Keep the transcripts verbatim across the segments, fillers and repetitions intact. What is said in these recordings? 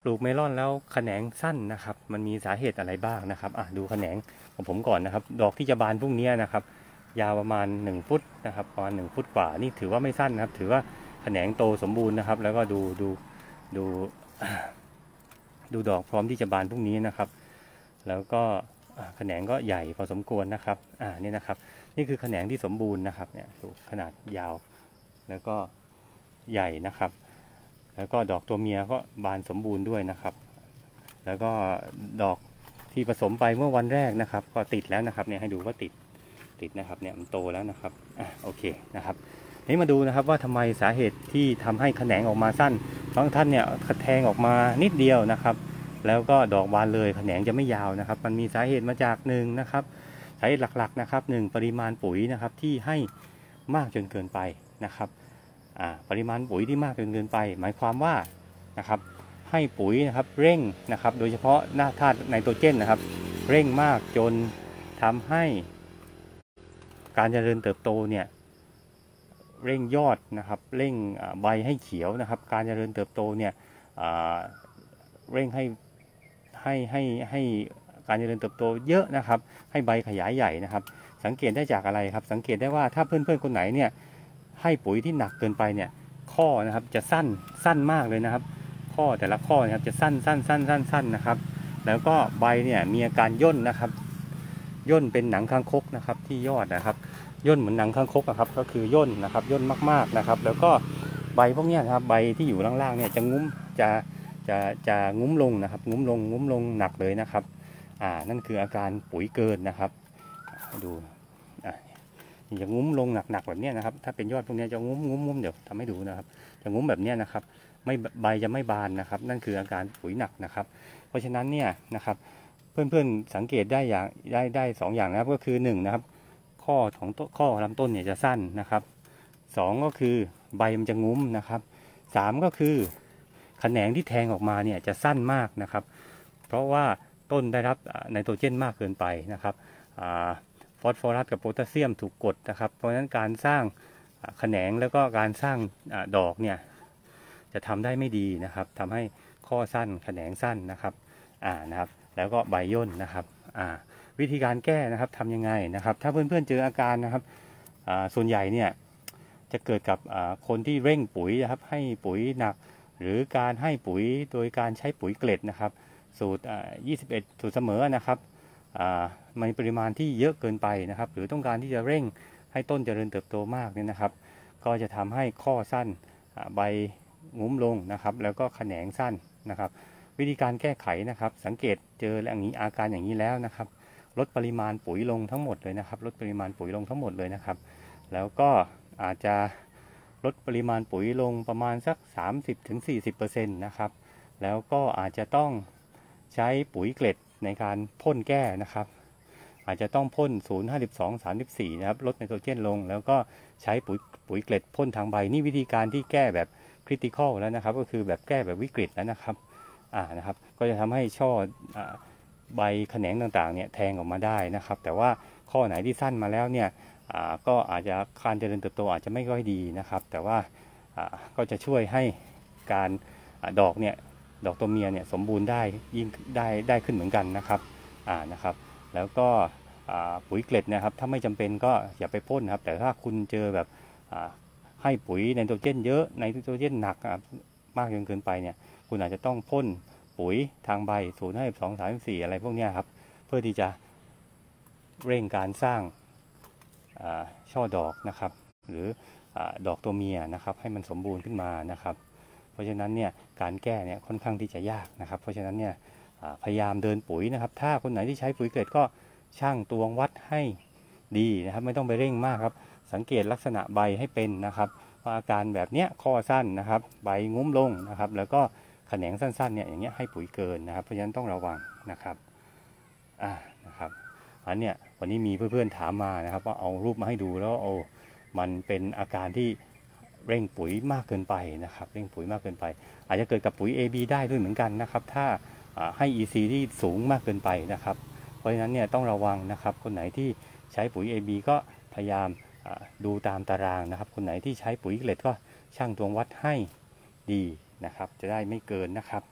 ปลูกเมลอนแล้วแขนงสั้นนะครับมันมีสาเหตุอะไรบ้างนะครับอ่ะดูแขนงของผมก่อนนะครับดอกที่จะบานพวกนี้นะครับยาวประมาณหนึ่งฟุตนะครับประมาณหนึ่งฟุตกว่านี่ถือว่าไม่สั้นนะครับถือว่าแขนงโตสมบูรณ์นะครับแล้วก็ดูดูดูดูดอกพร้อมที่จะบานพวกนี้นะครับแล้วก็แขนงก็ใหญ่พอสมควรนะครับอ่านี่นะครับนี่คือแขนงที่สมบูรณ์นะครับเนี่ยดูขนาดยาวแล้วก็ใหญ่นะครับแล้วก็ดอกตัวเมียก็บานสมบูรณ์ด้วยนะครับแล้วก็ดอกที่ผสมไปเมื่อวันแรกนะครับก็ติดแล้วนะครับเนี่ยให้ดูว่าติดติดนะครับเนี่ยมันโตแล้วนะครับอ่ะโอเคนะครับนี้มาดูนะครับว่าทำไมสาเหตุที่ทำให้แขนงออกมาสั้นบางท่านเนี่ยแทงออกมานิดเดียวนะครับแล้วก็ดอกบานเลยแขนงจะไม่ยาวนะครับมันมีสาเหตุมาจากหนึ่งนะครับสาเหตุหลักๆนะครับหนึ่งปริมาณปุ๋ยนะครับที่ให้มากจนเกินไปนะครับปริมาณปุ๋ยที่มากจนเกินไปหมายความว่านะครับให้ปุ๋ยนะครับเร่งนะครับโดยเฉพาะหน้าธาตุไนโตรเจนนะครับเร่งมากจนทำให้การเจริญเติบโตเนี่ยเร่งยอดนะครับเร่งใบให้เขียวนะครับการเจริญเติบโตเนี่ยเร่งให้ให้ให้ให้การเจริญเติบโตเยอะนะครับให้ใบขยายใหญ่นะครับสังเกตได้จากอะไรครับสังเกตได้ว่าถ้าเพื่อนๆคนไหนเนี่ยให้ปุ๋ยที่หนักเกินไปเนี่ยข้อนะครับจะสั้นสั้นมากเลยนะครับข้อแต่ละข้อนะครับจะสั้นสั้นสั้นสั้นสั้นนะครับแล้วก็ใบเนี่ยมีอาการย่นนะครับย่นเป็นหนังคางคกนะครับที่ยอดนะครับย่นเหมือนหนังคางคกนะครับก็คือย่นนะครับย่นมากๆนะครับแล้วก็ใบพวกนี้นะครับใบที่อยู่ล่างๆเนี่ยจะงุ้มจะจะจะงุ้มลงนะครับงุ้มลงงุ้มลงหนักเลยนะครับอ่านั่นคืออาการปุ๋ยเกินนะครับดูอ่าจะงุ้มลงหนักๆแบบนี้นะครับถ้าเป็นยอดพวกนี้จะงุ้มงุ้มงุ้มเดี๋ยวทำให้ดูนะครับจะงุ้มแบบนี้นะครับไม่ใบจะไม่บานนะครับนั่นคืออาการปุ๋ยหนักนะครับเพราะฉะนั้นเนี่ยนะครับเพื่อนๆสังเกตได้อย่างได้ได้สองอย่างนะครับก็คือหนึ่งนะครับข้อของต้นข้อลำต้นเนี่ยจะสั้นนะครับสองก็คือใบมันจะงุ้มนะครับสามก็คือแขนงที่แทงออกมาเนี่ยจะสั้นมากนะครับเพราะว่าต้นได้รับไนโตรเจนมากเกินไปนะครับฟอสฟอรัสกับโพแทสเซียมถูกกดนะครับเพราะฉะนั้นการสร้างแขนงแล้วก็การสร้างดอกเนี่ยจะทำได้ไม่ดีนะครับทำให้ข้อสั้นแขนงสั้นนะครับอ่านะครับแล้วก็ใบย่นนะครับอ่าวิธีการแก้นะครับทำยังไงนะครับถ้าเพื่อนๆเจออาการนะครับอ่าส่วนใหญ่เนี่ยจะเกิดกับคนที่เร่งปุ๋ยนะครับให้ปุ๋ยหนักหรือการให้ปุ๋ยโดยการใช้ปุ๋ยเกล็ดนะครับสูตรยี่สิบเอ็ดสูตรเสมอนะครับมีปริมาณที่เยอะเกินไปนะครับหรือต้องการที่จะเร่งให้ต้นเจริญเติบโตมากเนี่ยนะครับก็จะทำให้ข้อสั้นใบงุ้มลงนะครับแล้วก็แขนงสั้นนะครับวิธีการแก้ไขนะครับสังเกตเจออย่างนี้อาการอย่างนี้แล้วนะครับลดปริมาณปุ๋ยลงทั้งหมดเลยนะครับลดปริมาณปุ๋ยลงทั้งหมดเลยนะครับแล้วก็อาจจะลดปริมาณปุ๋ยลงประมาณสัก สามสิบถึงสี่สิบเปอร์เซ็นต์ นะครับแล้วก็อาจจะต้องใช้ปุ๋ยเกล็ดในการพ่นแก้นะครับอาจจะต้องพ่นศูนย์ ห้าสิบสอง สามสิบสี่นะครับลดไนโตรเจนลงแล้วก็ใช้ปุ๋ยปุ๋ยเกล็ดพ่นทางใบนี่วิธีการที่แก้แบบคริติคอลแล้วนะครับก็คือแบบแก้แบบวิกฤตแล้วนะครับอ่านะครับก็จะทำให้ช่อใบแขนงต่างๆเนี่ยแทงออกมาได้นะครับแต่ว่าข้อไหนที่สั้นมาแล้วเนี่ยก็อาจจะการเจริญเติบโตอาจจะไม่ค่อยดีนะครับแต่ว่าก็จะช่วยให้การดอกเนี่ยดอกตัวเมียเนี่ยสมบูรณ์ได้ยิ่งได้ได้ขึ้นเหมือนกันนะครับอ่านะครับแล้วก็ปุ๋ยเกล็ดนะครับถ้าไม่จำเป็นก็อย่าไปพ่นครับแต่ถ้าคุณเจอแบบให้ปุ๋ยไนโตรเจนเยอะไนโตรเจนหนักมากจนเกินไปเนี่ยคุณอาจจะต้องพ่นปุ๋ยทางใบศูนย์ ห้าสิบสอง สามสิบสี่อะไรพวกนี้ครับเพื่อที่จะเร่งการสร้างช่อดอกนะครับหรือดอกตัวเมียนะครับให้มันสมบูรณ์ขึ้นมานะครับเพราะฉะนั้นเนี่ยการแก้เนี่ยค่อนข้างที่จะยากนะครับเพราะฉะนั้นเนี่ยพยายามเดินปุ๋ยนะครับถ้าคนไหนที่ใช้ปุ๋ยเกล็ดก็ช่างตวงวัดให้ดีนะครับไม่ต้องไปเร่งมากครับสังเกตลักษณะใบให้เป็นนะครับว่าอาการแบบเนี้ยข้อสั้นนะครับใบงุ้มลงนะครับแล้วก็แขนงสั้นๆเนี่ยอย่างเงี้ยให้ปุ๋ยเกินนะครับเพราะฉะนั้นต้องระวังนะครับอ่านะครับอันเนี้ยวันนี้มีเพื่อนๆถามมานะครับว่าเอารูปมาให้ดูแล้วเอามันเป็นอาการที่เร่งปุ๋ยมากเกินไปนะครับเร่งปุ๋ยมากเกินไปอาจจะเกิดกับปุ๋ย เอ บี ได้ด้วยเหมือนกันนะครับถ้าให้ อี ซี ที่สูงมากเกินไปนะครับเพราะฉะนั้นเนี่ยต้องระวังนะครับคนไหนที่ใช้ปุ๋ย เอ บี ก็พยายามดูตามตารางนะครับคนไหนที่ใช้ปุ๋ยเกล็ดก็ช่างตวงวัดให้ดีนะครับจะได้ไม่เกินนะครับ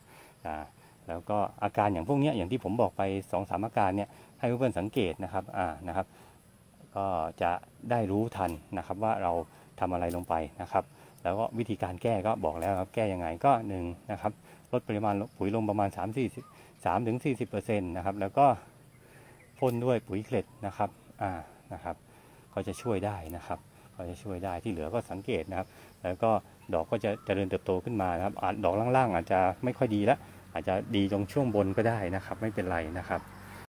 อ่าแล้วก็อาการอย่างพวกนี้อย่างที่ผมบอกไป สองสาม อาการเนี่ยให้เพื่อนๆสังเกตนะครับอ่านะครับก็จะได้รู้ทันนะครับว่าเราทำอะไรลงไปนะครับแล้วก็วิธีการแก้ก็บอกแล้วครับแก้ยังไงก็หนึ่งนะครับลดปริมาณปุ๋ยลงประมาณสามถึงสี่สิบเปอร์เซ็นต์นะครับแล้วก็พ่นด้วยปุ๋ยเกล็ดนะครับอ่านะครับก็จะช่วยได้นะครับก็จะช่วยได้ที่เหลือก็สังเกตนะครับแล้วก็ดอกก็จะเจริญเติบโตขึ้นมานะครับดอกล่างๆอาจจะไม่ค่อยดีแล้วอาจจะดีตรงช่วงบนก็ได้นะครับไม่เป็นไรนะครับ